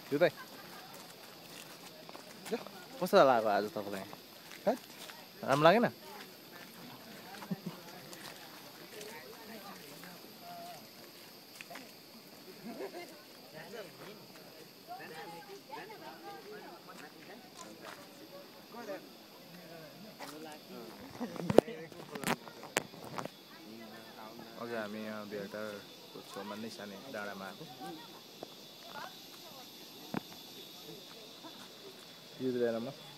जुत्दै कस्तो लाग्यो आज तपाईँलाई राम्रो लागेन अघि हामी यहाँ भेटारको छेउमा नै सानो डाँडामा आएको यो बेलामा